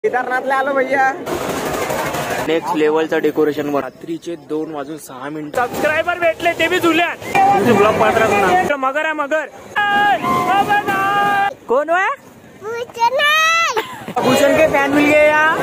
केदारनाथला आलो भैया। नेक्स्ट लेवलचं डेकोरेशन रात्रीचे 2:06 सबस्क्रायबर भेटले ते बी झुल्यात। तुझे ब्लॉग पाहत मगर आहे मगर। कौन है? भूषण के फैन मिल गए यार।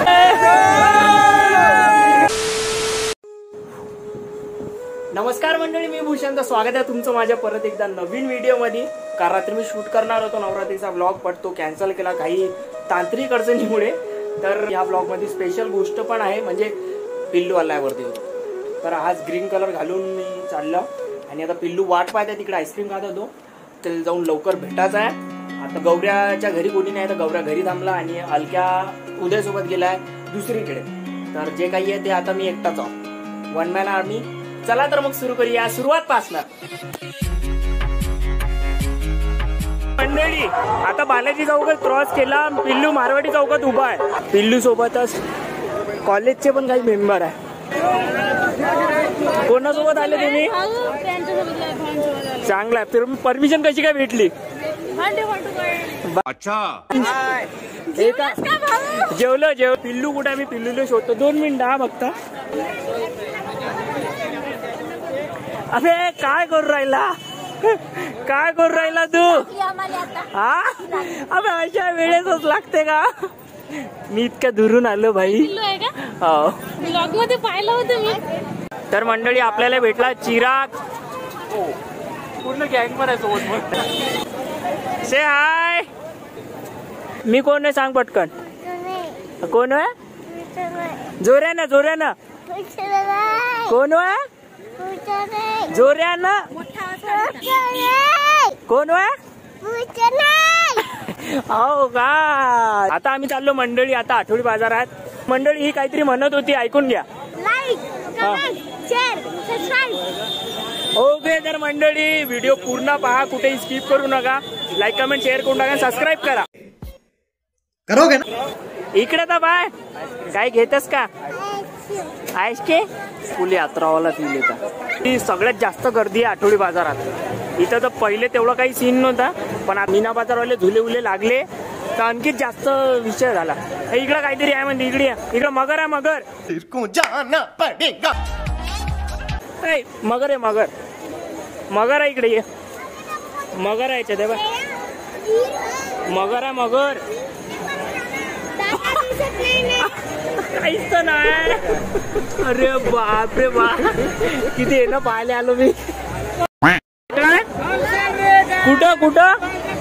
नमस्कार मंडळी, मी भूषण, स्वागत आहे तुमचं माझ्या परत एकदा नवीन व्हिडिओ मध्ये। काल रात्री मी शूट करणार होतो नवरात्रीचा ब्लॉग, पण तो कॅन्सल केला काही तांत्रिक अडचणीमुळे। तर या ब्लॉग मध्ये स्पेशल गोष्ट पण आहे, म्हणजे पिल्लू आलाय वरती होतो। तर आज ग्रीन कलर घालून मी चाललो आणि आता पिल्लू वाट पाहत आहे तिकडे, आईस्क्रीम खात होतो, त्याला जाऊन लवकर भेटायचं आहे। आता गौऱ्याच्या घरी कोणी नाही, तर गौऱ्या घरी थांबला आणि अलक्या उदय सोबत गेलाय दुसरीकडे। तर जे काही आहे ते आता मी एकटाच आहो, वन मॅन आर्मी। चला तर मग सुरू करूया, सुरुवात पासनं। मंडळी आता बालाजी चौकात क्रॉस केला, पिल्लू मारवाडी चौकात उभा आहे। पिल्लू सोबतच कॉलेजचे पण काही मेंबर आहे। कोणासोबत आले तुम्ही? चांगला आहे। परमिशन कशी काय भेटली? अच्छा जेवलो। पिल्लू कुठे? मी पिल्लूला शोधतो, 2 मिनिट हा बघता। अबे काय करू राहिला, काय करू राहिला तू? हा अबे अशा वेळेसच लागते का? मी इतक्या दुरून आलो भाई। हो ब्लॉग मध्ये पाहिलं होतं मी। तर मंडळी आपल्याला भेटला चिराग, पूर्ण गँग मध्ये सोबत। से हाय। मी कोण आहे सांग पटकन, कोण आहे? जोऱ्यानं जोऱ्यानं कोण आहे? जोऱ्यानं कोण आहे? हो का? आता आम्ही चाललो मंडळी, आता आठवडी बाजारात। मंडळी ही काहीतरी म्हणत होती, ऐकून घ्या। ओके तर मंडळी व्हिडिओ पूर्ण पहा, कुठेही स्किप करू नका। लाईक कमेंट शेअर करून टाका, सबस्क्राईब करा। करोगे ना? इकडे तर बाय काय घेतस का? आयस के फुल यात्रावाला फील येतात। सगळ्यात जास्त गर्दी आहे आठवडी बाजारात। इथं तर पहिले तेवढा काही सीन नव्हता, पण मीना बाजारवाले झुले उले लागले तर आणखी जास्त विषय झाला। इकडं काहीतरी आहे म्हणजे, इकडे मगर आहे मगर। मगर आहे मगर, मगर आहे इकडे, मगर आहे याच्यात, मगर आहे मगर। काहीच तर नाही। अरे बाप रे बाप, किती आहे ना पाहायला आलो मी। कुठं कुठं?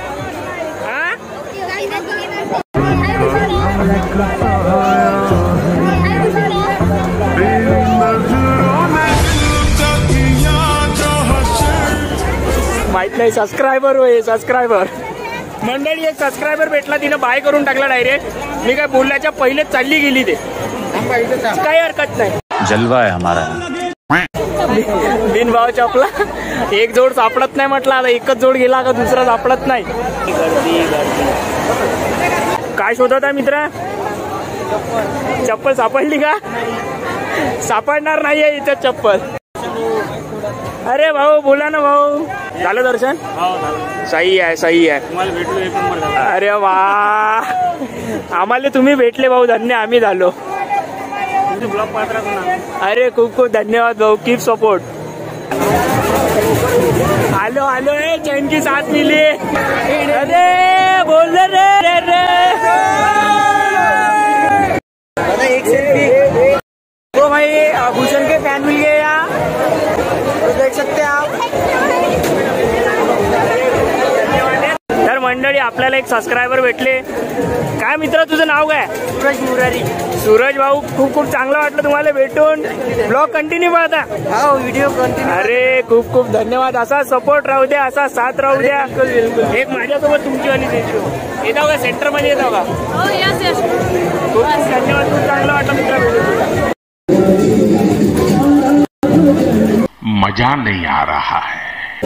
माहित नाही, सबस्क्रायबर होय सबस्क्रायबर। मंडळी एक सबस्क्रायबर भेटला, तिने बाय करून टाकला डायरेक्ट। मी काय बोलण्याच्या पहिलेच चालली गेली, ते काही हरकत नाही। जलवा आहे हमारा। बिन भाव चपला एक जोड सापडत नाही म्हटलं, आता एकच जोड गेला का दुसरा सापडत नाही। काय शोधत आहे मित्रा? चप्पल सापडली का? सापडणार नाहीये इथं चप्पल। अरे भाऊ बोला ना भाऊ, झालं दर्शन? सही आहे सही आहे। अरे वा, आम्हाला तुम्ही भेटले भाऊ, धन्य आम्ही झालो। अरे खूप खूप धन्यवाद भाऊ, कीप सपोर्ट। आलो आलो है, चैन की साथ मिली। अरे बोल रे एक सेल्फी तो भाई, भूषण के फैन मिल गए यहाँ, तो देख सकते हैं आप। तर मंडळी आपल्याला एक सबस्क्रायबर भेटले। काय मित्र तुझं नाव काय? सूरज मुरारी। सूरज भाऊ खूप खूप चांगलं वाटलं तुम्हाला भेटून। ब्लॉग कंटिन्यू पाहता? हो व्हिडिओ कंटिन्यू। अरे खूप खूप धन्यवाद, असा सपोर्ट राहू द्या, असा साथ राहू द्या। एक माझ्यासोबत तुमची वाली येतो का? सेंटर मध्ये येतो का? खूप धन्यवाद, खूप चांगलं वाटलं मित्र भेटून। मजा नहीं आ रहा है।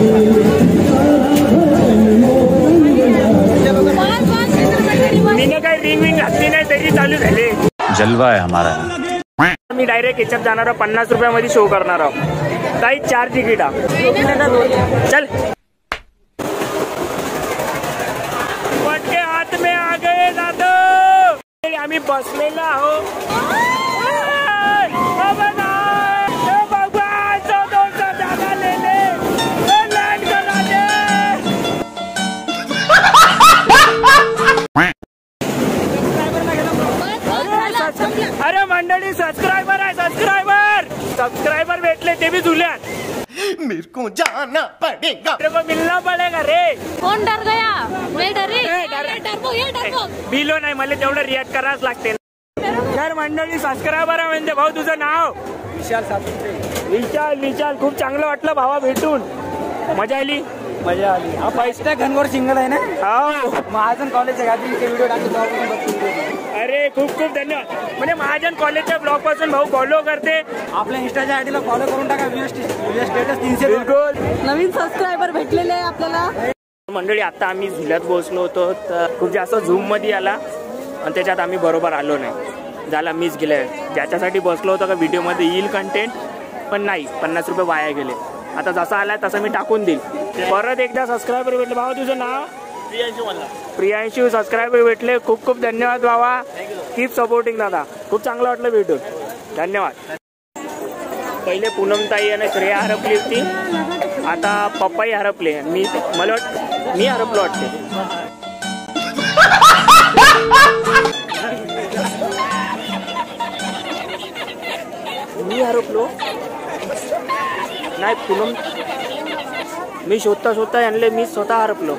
मीने काही रिंग विंग घातली नाही तरी चालू झाले। जलवा आहे हमारा। मी डायरेक्ट याच्यात जाणार आहोत, 50 रुपयामध्ये शो करणार आहोत। काही 4 तिकीट चल। पटके हाथ में आ गए दादा। आम्ही बसलेलो आहोत. अरे मंडळी सबस्क्राइबर आहे, सबस्क्राइबर भेटले ते भी झुल्यात. मेरे को जाना पड़ेगा, तेरे को मिलना पडेगा रे. कौन डर गया? मैं डरी. डरपो. बिलो नाही, मला तेवढं रिॲक्ट करावंच लागते. तर मंडळी सबस्क्राइबर आहे म्हणजे भाऊ तुझं नाव? विशाल सातपुते. विशाल खूप चांगलं वाटलं भावा भेटून. मजा आली. हा पैसा घनघोर सिंगल आहे ना. हो महाजन कॉलेज व्हिडिओ टाकतो. अरे खूप खूप धन्यवाद. म्हणजे महाजन कॉलेजच्या ब्लॉग पासून भाऊ फॉलो करते. आपल्या इंस्टाच्या आयडीला फॉलो करून टाका. स्टेटस 300. बिलकुल. नवीन सबस्क्रायबर भेटलेले आहे आपल्याला. मंडळी आता आम्ही झुल्यात बसलो होतो तर खूप जास्त झूम मध्ये आला आणि त्याच्यात आम्ही बरोबर आलो नाही. झाला मिस गेले. ज्याच्यासाठी बसलो होतो का व्हिडिओ मध्ये येईल कंटेंट पण नाही. 50 रुपये वाया गेले. आता जसा आलाय तसं मी टाकून देईल. परत एकदा सबस्क्रायबर भेटले. भावा तुझं नाव? प्रियांशू सबस्क्रायबर भेटले. खूप खूप धन्यवाद भावा. कीप सपोर्टिंग दादा. खूप चांगलं वाटलं भेटून. धन्यवाद. पहिले पूनमताई आणि श्रेया हरपली होती. आता पप्पाही हरपले. मला मी हरपलो वाटते. मी हरपलो नाही. पूनम मी शोधता आणले. मी स्वतः हरपलो.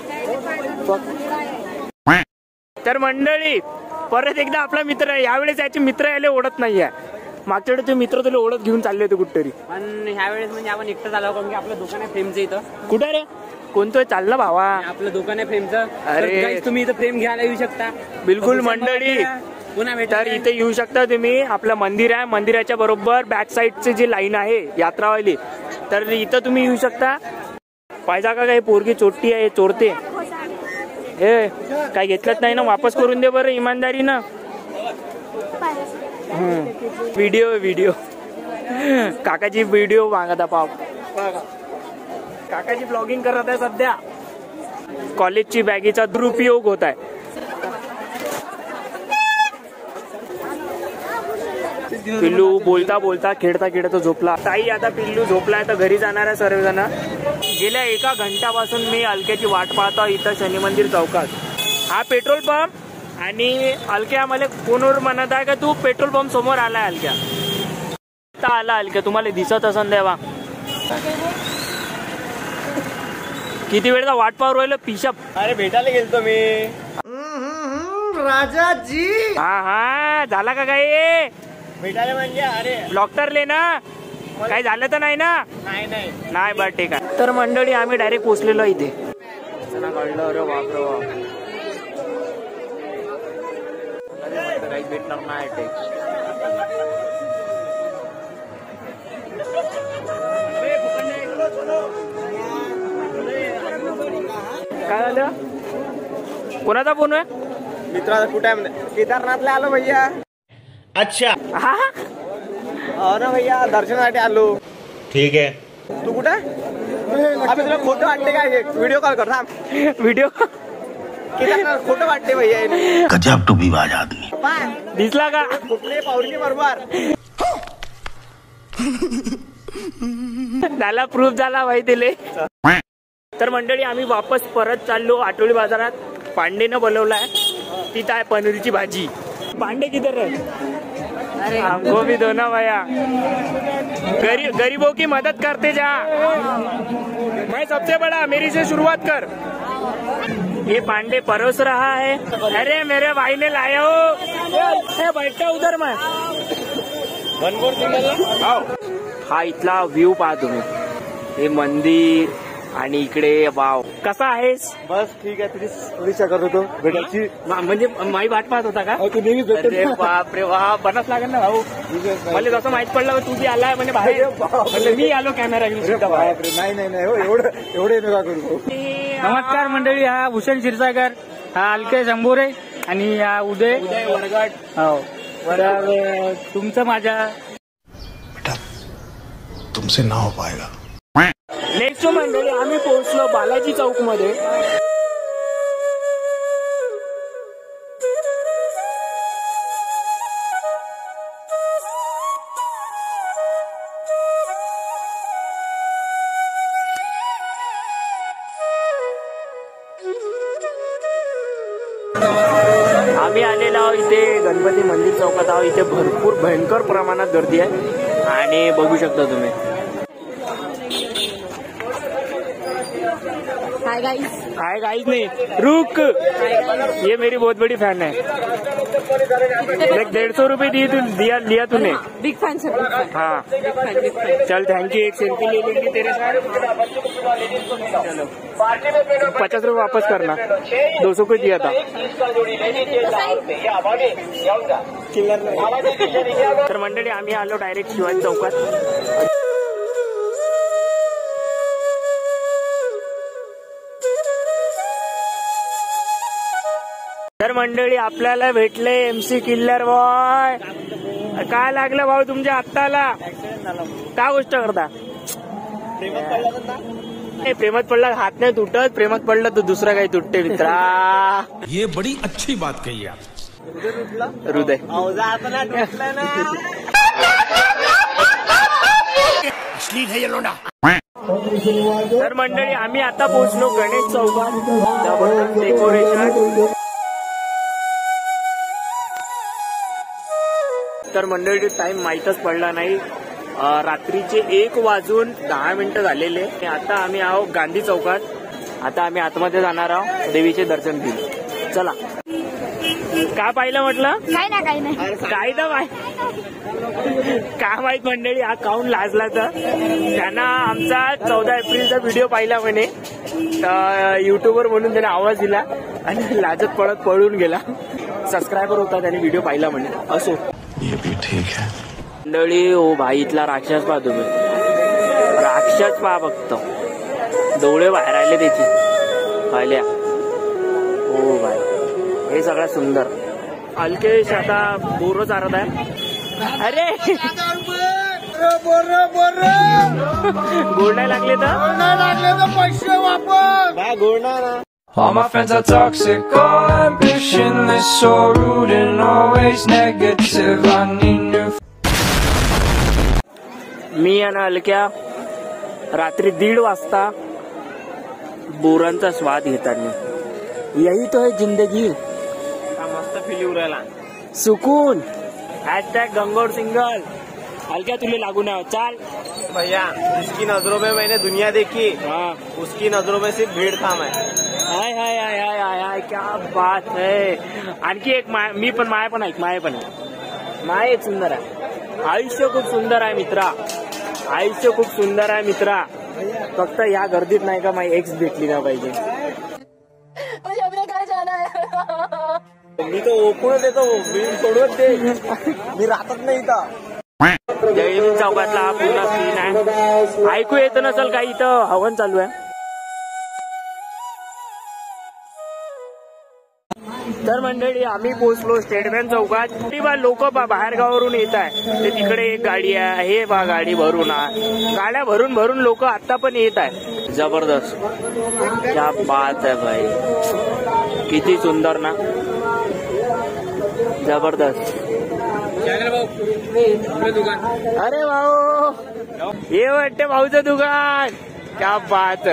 तर मंडळी परत एकदा आपला मित्र. यावेळेस याचे मित्र यायला ओढत नाहीये. मागच्या वेळेस ते मित्र तुला ओढत घेऊन चालले होते कुठतरी. पण ह्या वेळेस म्हणजे आपण एकटं झालो कारण की आपलं दुकान आहे फ्रेमचं इथं. कुठे रे? कोणतं चाललं भावा? आपलं दुकान आहे फ्रेमचं. अरे तुम्ही इथं फ्रेम घ्यायला येऊ शकता. बिलकुल मंडळी. पुन्हा तर इथे येऊ शकता तुम्ही. आपलं मंदिर आहे. मंदिराच्या बरोबर बॅक साईडची जी लाईन आहे यात्रावाली, तर इथं तुम्ही येऊ शकता. पाहिजे का काही पोरगी चोरटी आहे, चोरते. हे काय घेतलंच नाही ना, वापस करून दे बरं इमानदारीनं. व्हिडिओ काकाची व्हिडिओ मागता पाव. काकाची ब्लॉगिंग करत आहे सध्या. कॉलेजची बॅगेचा दुरुपयोग होत आहे. पिल्लू बोलता खेळता झोपला. ताई आता पिल्लू झोपलाय तर घरी जाणार आहे सर्वजण. गेल्या 1 घंट्यापासून मी अलक्याची वाट पाहतो इथं शनी मंदिर चौकात. हा पेट्रोल पंप आणि अलक्या मला फोनवर म्हणत आहे का तू पेट्रोल पंप समोर आलाय अलक्या. आता आला अलक्या. तुम्हाला दिसत असन देवा. किती वेळचा वाट पाहू राहिलो पिशप. अरे भेटायला गेलतो मी. राजाजी. हा झाला का काही? भेटायला म्हणजे अरे डॉक्टरले ना काही झालं तर नाही ना? नाही बरं ठीक आहे. तर मंडळी आम्ही डायरेक्ट पोहोचलेलो इथे. कळलं. अरे बापरे काही भेटणार नाही. काय झालं? कोणाचा फोन आहे? मित्राचा कुठे आहे? केदारनाथला आलो भैया. अच्छा. हा हो ना भैया, दर्शनासाठी आलो. ठीक है. तू कुठे? अबे तुला खोटं वाटते काय? व्हिडिओ कॉल कर. थांब. व्हिडिओ केदारनाथ खोटं वाटते भैया. गजब टू विवाद आदमी. दिसला का? कुठले पावली बरोबर झाला. प्रूफ झाला भाई दिले. तर मंडळी आम्ही वापस परत चाललो आठवडी बाजारात. पांडेनं बोलवलाय. तिथं आहे पनीरची भाजी. पांडे किधर है? हमको भी दो ना भैया. गरीबों की मदद करते जा. मैं सबसे बड़ा, मेरी से शुरुआत कर. ये पांडे परोस रहा है. अरे मेरे भाई ने लाया हो. बैठा उधर मैं. हा इथला व्ह्यू पहा तुम्ही. हे मंदिर आणि इकडे वाव. कसा आहेस? बस ठीक आहे. तुझी परीक्षा करत होतो भेटायची. म्हणजे माई वाट पाहत होता का? तू नेहमी अरे बापरे वा. बनच लागेल ना भाऊ. मला जसं माहित पडलं तू बी आलाय म्हणजे बाहेर. म्हणजे मी आलो कॅमेरा घेऊन सुद्धा बाहेर. नाही हो. एवढे नका करू. नमस्कार मंडळी. हा भूषण क्षीरसागर, हा अलके शंभोरे आणि हा उदय वरगड. हो. तर तुमचं माझ्या तुमसे ना हो पाएगा. नेक्स्ट मंडळी आम्ही पोहोचलो बालाजी चौक मध्ये. आहोत इथे गणपती मंदिर चौकात आहोत. इथे भरपूर भयंकर प्रमाणात गर्दी आहे आणि बघू शकता तुम्ही. Hi guys. हाय गाइस नहीं रुक, ये मेरी बहुत बड़ी फैन है. लाइक 150 रुपए दिया तूने. बिग फैन से बिग फैन. हाँ बिग फैन. चल थैंक यू. एक सेल्फी ले लेंगे तेरे साथ. चलो 50 रुपये वापस करना. 200 को दिया था. तर मंडळी आम्ही आलो डायरेक्ट शिवाजी चौकात. तर मंडळी आपल्याला भेटले MC किल्लर बॉय. काय लागलं भाऊ तुमच्या हाताला? काय गोष्ट करता? प्रेमात पडला हात नाही तुटत, प्रेमात पडलं तर दुसरं काही तुटते मित्रा. ये बड़ी अच्छी बात कही आप. हृदय तर मंडळी आम्ही आता पोहोचलो गणेश चौकात. डेकोरेशन. तर मंडळी टाइम माहीतच पडला नाही. रात्रीचे 1:10 झालेले. आता आम्ही आहोत गांधी चौकात. आता आम्ही आतमध्ये जाणार आहोत देवीचे दर्शन घेऊन. चला. काय पाहिलं म्हटलं? काय नाही. काय तर काय माहित मंडळी. हा काऊन लाजला तर त्यांना आमचा 14 एप्रिलचा व्हिडिओ पाहिला म्हणे. युट्यूबर म्हणून त्याने आवाज दिला आणि लाजत पळत पळून गेला. सबस्क्रायबर होता त्याने व्हिडिओ पाहिला म्हणे. असो ये भी ठीक है. मंडळी ओ भाई इथला राक्षस पहा तुम्ही. राक्षस पहा फक्त. डोळे बाहेर आले त्याची पाहिल्या. ओ भाई हे सगळं सुंदर. अल्केश आता बोर चारत आहे. अरे गोड नाही लागले तर पैसे वापर काय गोडणार. All my friends are toxic, all ambitionless, so rude and always negative. I need new. मी आणि हलक्या रात्री 1:30 वाजता बोरांचा स्वाद घेताना. यही तो है जिंदगी. मस्त फिली उरायला. सुकून. # गंगोर सिंगल. हलक्या तुले लागू नाही. चाल भैया जिसकी नजरों में मैंने दुनिया देखी, हाँ. उसकी नजरों में सिर्फ भीड़ था मैं. हाय हाय हाय हाय हाय हाय क्या बात है. आणखी एक मी पण माया पण ऐक. माया एक सुंदर आहे. आयुष्य खूप सुंदर आहे मित्रा. आयुष्य खूप सुंदर आहे मित्रा. फक्त या गर्दीत नाही का माझी एक्स भेटली ना पाहिजे. मी तो ओळखून देतो. मी सोडवत दे. मी राहतच नाही इथं. जयहिंद चौकातला हा पूर्ण सीन आहे. ऐकू येत नसेल काही इथं हवन चालू आहे. तर मंडळी आम्ही पोहोचलो स्टेट बँक चौकात. लोक बाहेर गावावरून येत आहे. ते तिकडे एक गाडी आहे. हे बा गाडी भरून आहे. गाड्या भरून लोक आता पण येत आहे. जबरदस्त. क्या बात आहे भाई. किती सुंदर ना. जबरदस्त. अरे भाऊ हे वाटते भाऊचं दुकान. क्या बात.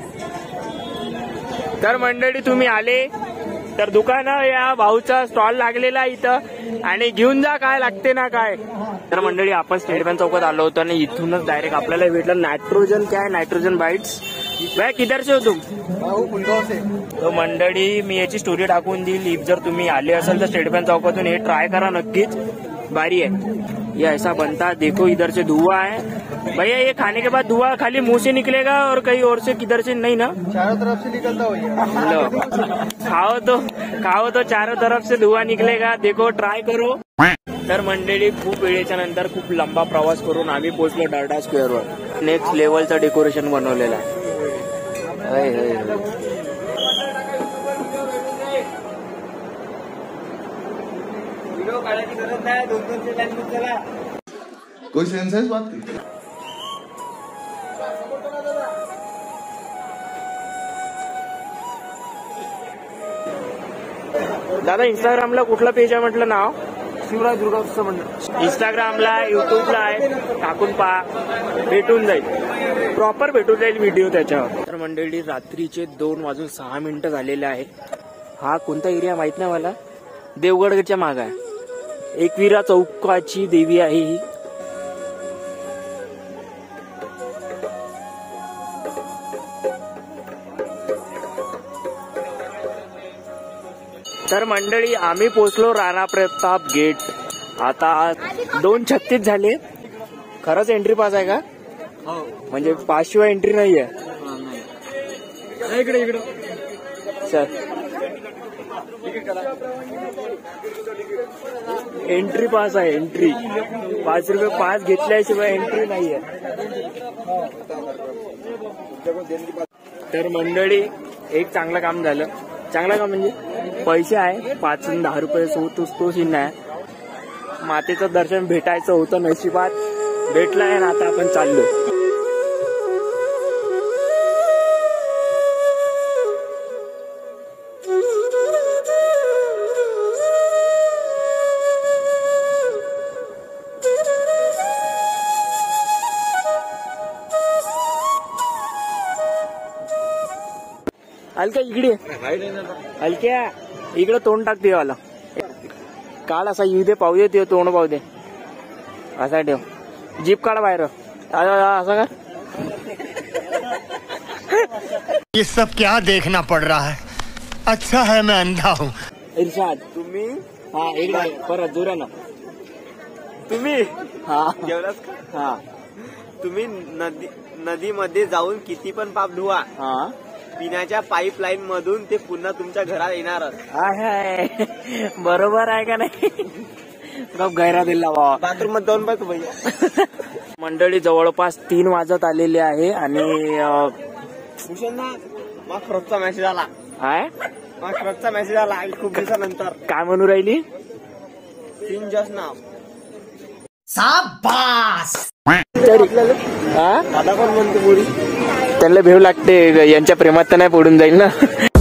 तर मंडळी तुम्ही आले तर दुकान या भाऊचा स्टॉल लागलेला इथं आणि घेऊन जा काय लागते ना काय. तर मंडळी आपण स्टेट बँक चौकात आलो होतो आणि इथूनच डायरेक्ट आपल्याला भेटलं नायट्रोजन. काय नायट्रोजन बाईट्स. भाई किधर से हो तुम? तो मंडळी मी याची स्टोरी टाकून देईल. जर तुम्ही आले असेल तर स्टेट बँक चौकातून हे ट्राय करा नक्कीच. भारी है. ये ऐसा बनता है. देखो इधर से धुआं है भैया. ये खाने के बाद धुआं खाली मुंह से निकलेगा और कहीं और से किधर से नहीं ना. चारों तरफ से निकलता हो. लो खाओ तो चारों तरफ से धुआं निकलेगा. देखो ट्राय करो. तर मंडळी खूप वेळेच्या नंतर खूप लंबा प्रवास करून आम्ही पोहोचलो टाटा स्क्वेअरवर. नेक्स्ट लेवलचं डेकोरेशन बनवलेलं आहे. व्हिडिओ काढायची गरज नाही. 2-2 लाईन चला. कोई सेंस है इस बात की? दादा इंस्टाग्रामला कुठलं पेज आहे म्हटलं नाव? शिवराज दुर्गोत्सव मंडळ. इंस्टाग्रामला युट्यूबला आहे. टाकून पहा भेटून जाईल. प्रॉपर भेटून जाईल व्हिडिओ त्याच्यावर. तर मंडळी रात्रीचे 2:06 झालेले आहे. हा कोणता एरिया माहित नाही मला. देवगडच्या माग आहे. एकविरा चौकाची देवी आहे ही. तर मंडळी आम्ही पोहोचलो राणा प्रताप गेट. आता 2:36 झाले. खरंच एंट्री पास आहे का? म्हणजे पास शिवाय एंट्री नाहीये. इकडे इकडे चल एंट्री पास आहे. एंट्री 5 रुपये पास घेतल्याशिवाय एंट्री नाहीये. तर मंडळी एक चांगलं काम झालं. चांगलं काम म्हणजे पैसे आहे 5 आणि 10 रुपये तो सीन आहे. मातेचं दर्शन भेटायचं होतं नशिबात, भेटलं आहे ना. आता आपण चाललो. हलक्या इकडे, हलक्या इकडे तोंड टाक देवाला. काढ असा येऊ दे, पाहू दे ते तोंड पाहू दे. असा ठेव. जीप काढ बाहेर. असं का? ये सब क्या देखना पड़ रहा है. अच्छा है मैं अंधा हूँ. इर्शाद तुम्ही हा इकडे परत जोरा ना. तुम्ही हा जेवलास का? हा तुम्ही नदीमध्ये जाऊन किती पण पाप धुवा, हा पिण्याच्या पाईपलाईन मधून ते पुन्हा तुमच्या घरात येणारच. आहे. बरोबर आहे का नाही? गैरा दिला बाबा. बाथरूम मध्ये जाऊन बघ भैया. मंडळी जवळपास 3 वाजत आलेले आहे आणि भूषण ना मग खरंचचा मेसेज आला. काय मग खरंचचा मेसेज आला खूप दिवसानंतर. काय म्हणू राहिली? तीन जस्ट नाव दादा पण म्हणतो पुरी. त्यांना भेव लागते. यांच्या प्रेमात तर नाही पडून जाईल ना.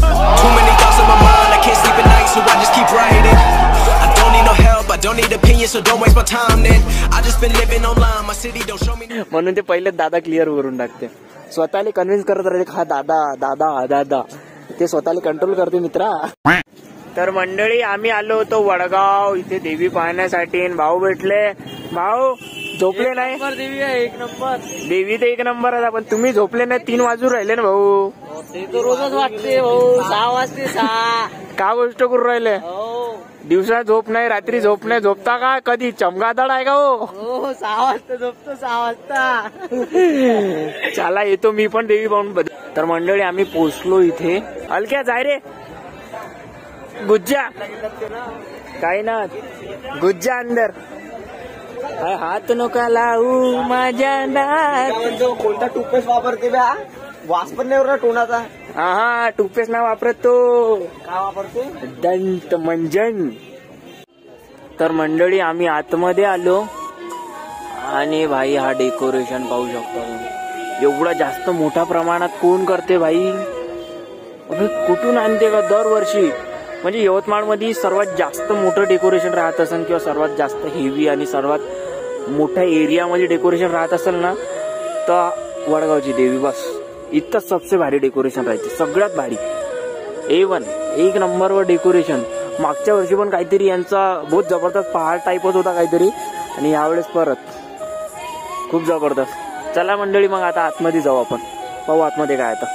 म्हणून ते पहिले दादा क्लिअर करून टाकते. स्वतःला कन्व्हिन्स करत राहते. हा दादा दादा दादा. ते स्वतःला कंट्रोल करते मित्रा. तर मंडळी आम्ही आलो होतो वडगाव इथे देवी पाहण्यासाठी. भाऊ भेटले. भाऊ झोपले नाही? देवी आहे 1 नंबर. देवी तर 1 नंबर आहे, पण तुम्ही झोपले नाही. 3 वाजून राहिले ना भाऊ. ते तर रोजच वाटते भाऊ. 6 वाजते 6. का गोष्ट करू राहिले? दिवसा झोप नाही, रात्री झोप नाही. झोपता का कधी? चमगादड आहे का हो? 6 वाजता झोपतो. 6 वाजता. चला येतो मी पण देवी पाहून. तर मंडळी आम्ही पोहोचलो इथे. हलक्या जाय रे गुज्जा. काही ना गुज्जा अंदर. हात नका लावू माझ्या नात. कोणता टूथपेस्ट वापरते बा? वास पण नाही एवढा टोनाचा. हा टूथपेस्ट नाही वापरत तो. काय वापरतो? दंत मंजन. तर मंडळी आम्ही आतमध्ये आलो आणि भाई हा डेकोरेशन पाहू शकता तुम्ही. एवढा जास्त मोठ्या प्रमाणात कोण करते भाई? अबे कुठून आणते का दरवर्षी? म्हणजे यवतमाळमध्ये सर्वात जास्त मोठं डेकोरेशन राहत असेल किंवा सर्वात जास्त हेवी आणि सर्वात मोठ्या एरियामध्ये डेकोरेशन राहत असेल ना तर वडगावची देवी. बस इथं सबसे भारी डेकोरेशन राहते. सगळ्यात भारी A1 1 नंबरवर डेकोरेशन. मागच्या वर्षी पण काहीतरी यांचा बहुत जबरदस्त पहाड टाईपच होता काहीतरी, आणि यावेळेस परत खूप जबरदस्त. चला मंडळी मग आता आतमध्ये जाऊ आपण. पाहू आतमध्ये काय आता.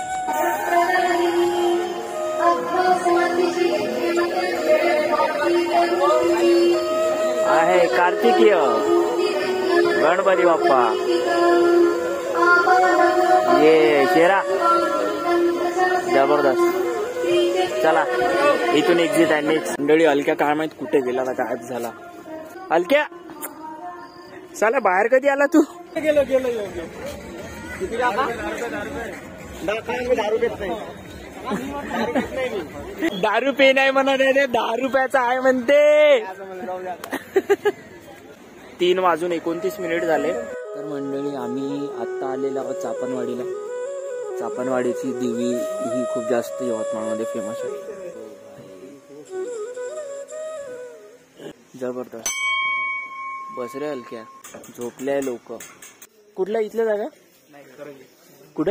आहे कार्तिकीय गणपती बाप्पा. ये शेरा जबरदस्त. चला इथून एक्झिट आहे. नेक्स्ट मंडळी हलक्या काय माहित कुठे गेला का, गायब झाला. हलक्या चला बाहेर कधी आला तू? गेलो किती दारू घेत नाही. दारू पे नाही म्हणत आहे, 10 रुपयाचा आहे म्हणते. 3:29 झाले. तर मंडळी आम्ही आता आलेलो आहोत चापणवाडीला. चापणवाडीची देवी ही खूप जास्त यवतमाळमध्ये फेमस आहे. जबरदस्त. बस रे हलक्या, झोपले लोक. कुठल्या इथल्या जागा? कुठे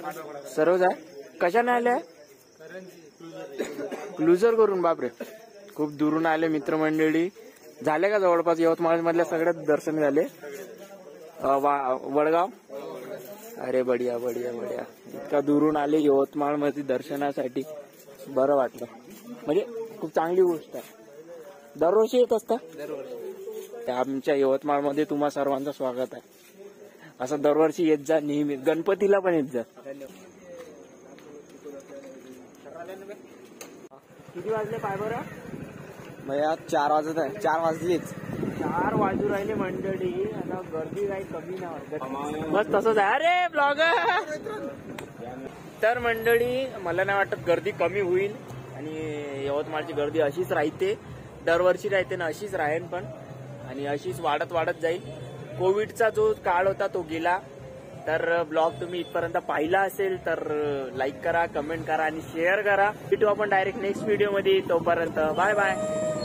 सर्व जाय कशाने आल्या? क्लुजर करून. बापरे खूप दुरून आले मित्रमंडळी. झाले का जवळपास यवतमाळ मधल्या सगळ्यात दर्शन झाले? वडगाव. अरे बढिया बढिया बढिया. इतका दुरून आले यवतमाळ मध्ये दर्शनासाठी. बरं वाटलं, म्हणजे खूप चांगली गोष्ट आहे. दरवर्षी येत असता? दरवर्षी. आमच्या यवतमाळ मध्ये तुम्हा सर्वांचं स्वागत आहे. असं दरवर्षी येत जा, नेहमी. गणपतीला पण येत जा. किती वाजले पाय बरं? भैया 4 वाजत आहे. 4 वाजलीच. 4 वाजू राहिले मंडळी. आता गर्दी काही कमी नाही वाटत. बस तसंच आहे. अरे ब्लॉगर. तर मंडळी मला नाही वाटत गर्दी कमी होईल. आणि यवतमाळची गर्दी अशीच राहते, दरवर्षी राहते ना, अशीच राहील पण. आणि अशीच वाढत वाढत जाईल. कोविडचा जो काळ होता तो गेला. तर ब्लॉग तुम्ही इथपर्यंत पाहिला असेल तर लाईक करा, कमेंट करा आणि शेअर करा. भेटू आपण डायरेक्ट नेक्स्ट व्हिडिओ मध्ये. तोपर्यंत बाय बाय.